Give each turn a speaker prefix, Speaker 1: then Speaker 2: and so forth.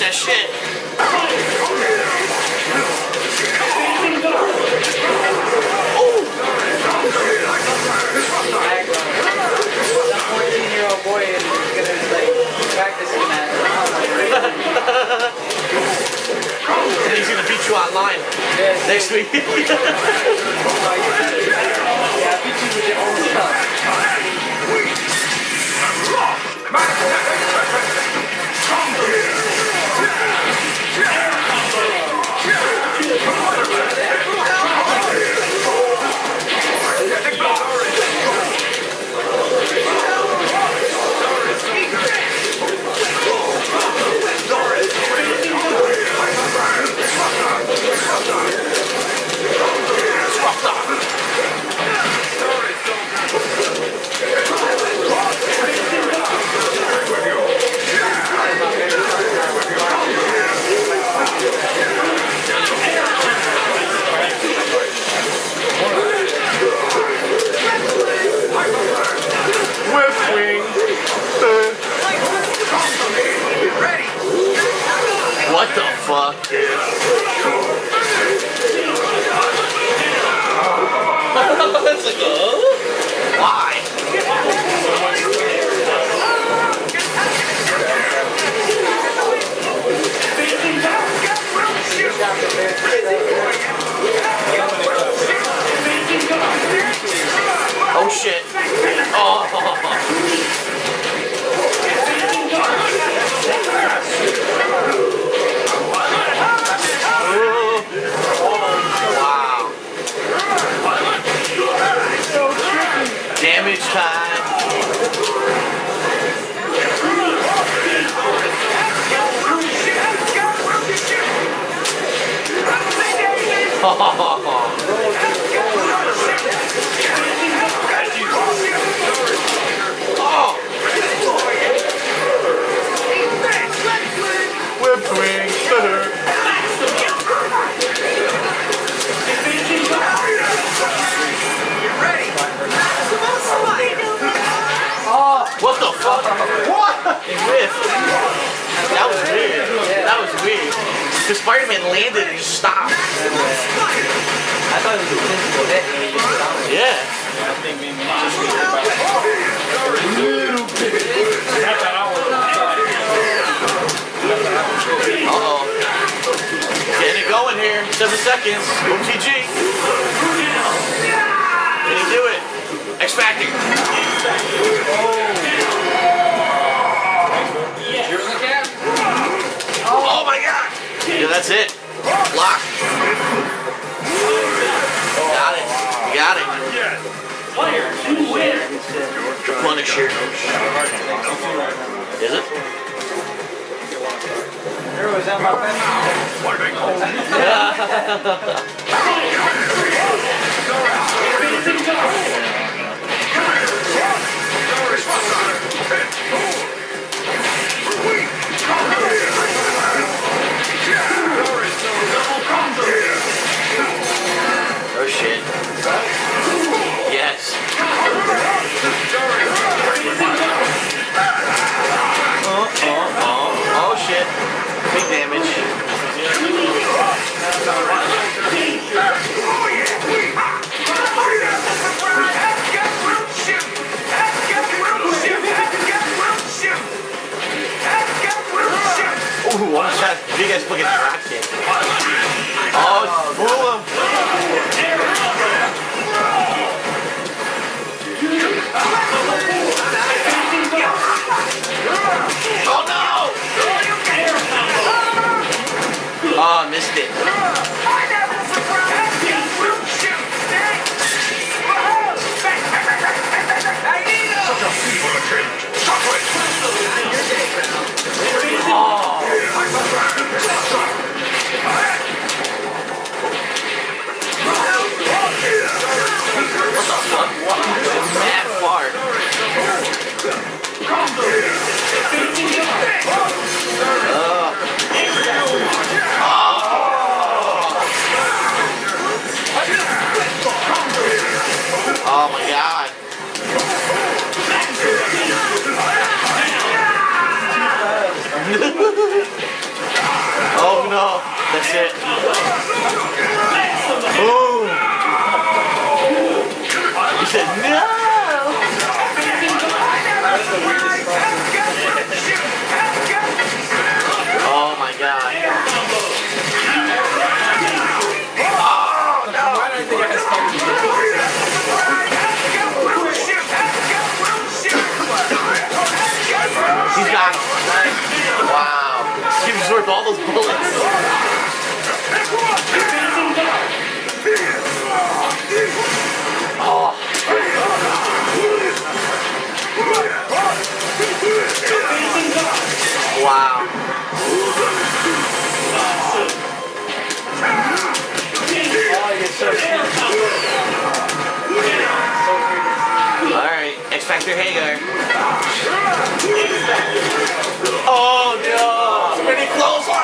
Speaker 1: that shit.
Speaker 2: Some 14-year-old boy is gonna like practicing that.
Speaker 1: And he's gonna beat you online next week.
Speaker 2: Yeah, beat you with your own stuff.
Speaker 1: What the fuck? It's like, why? Oh shit. Oh. Damage time. Whip wing. What the fuck? What? It whiffed. That was weird. That was weird. Because Spider-Man landed and just stopped.
Speaker 2: I thought it was a physical hit and he just stopped.
Speaker 1: Yeah. Uh-oh. Getting it going here. 7 seconds. OTG. Can he do it? X-Factor. Oh my god! Yeah, that's it. Lock. Got it. Got it. Punisher. Is it?
Speaker 2: Was that my
Speaker 1: Oh shit. Yes. Oh shit. Big damage. Ooh, one shot. Big ass fucking drop kick. Oh, fool him. Oh no! Oh, missed it. Mad fart. Oh my god. no. That's it. Boom. He said no.
Speaker 2: That's the weirdest process.
Speaker 1: Oh my god.
Speaker 2: Why do I think I have spiky?
Speaker 1: He's got him. Wow. He absorbed all those bullets. Oh. Wow.
Speaker 2: Oh, you're so cute.
Speaker 1: Alright, X Factor Hagar. Oh no! It's pretty close!